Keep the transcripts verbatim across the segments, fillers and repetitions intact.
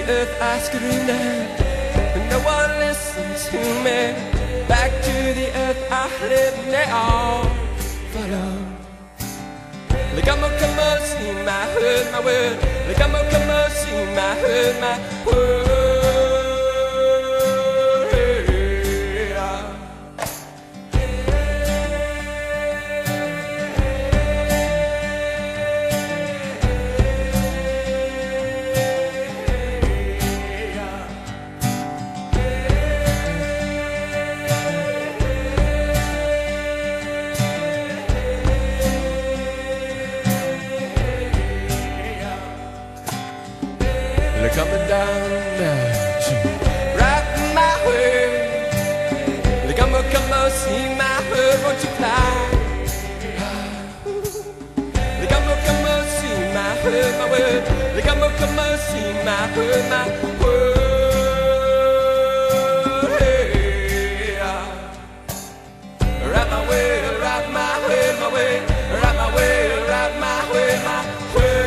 earth I screamed out, and no one listened to me. Back to the earth I live now. Follow. Le come on, come on, see my heard my word. Le come on, come on, see my heard my word. They're coming down now to right my way. They come on, come on, see my herd, won't you fly? They come on, come on, see my herd, my word. They come on, come on, see my herd, my word. Hey, right my way, right my way, my way, right my way, right my way, my way.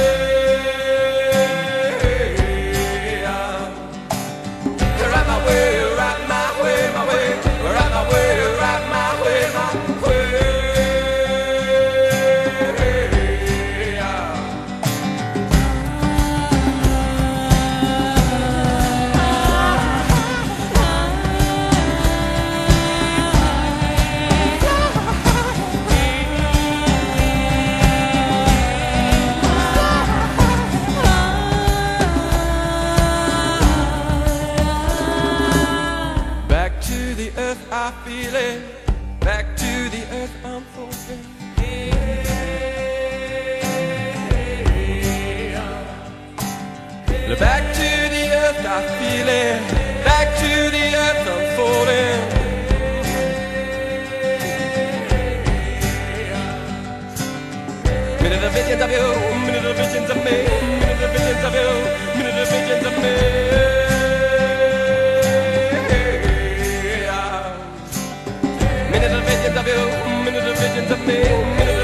I feel it, back to the earth I'm falling. Back to the earth I feel it, back to the earth I'm falling. Minute of visions of you, minute of visions of me, minute of visions of you, minute of visions of me. Minute of visions of you, minute of visions of me.